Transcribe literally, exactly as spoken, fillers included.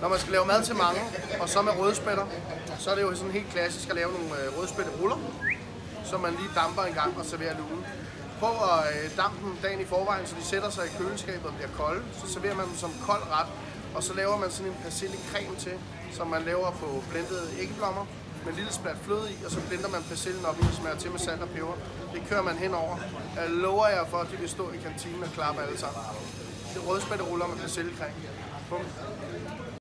Når man skal lave mad til mange, og så med rødspætter, så er det jo sådan helt klassisk at lave nogle rødspætteruller, som man lige damper en gang og serverer lunen. Prøv at dampe dem dagen i forvejen, så de sætter sig i køleskabet og bliver kolde. Så serverer man dem som kold ret, og så laver man sådan en persillecreme til, som man laver på blendede æggeblommer med en lille splat fløde i, og så blender man persillen op i og smager til med salt og peber. Det kører man henover. Jeg lover jer for, at de vil stå i kantinen og klappe alle sammen. Det er rødspætteruller med persillecreme.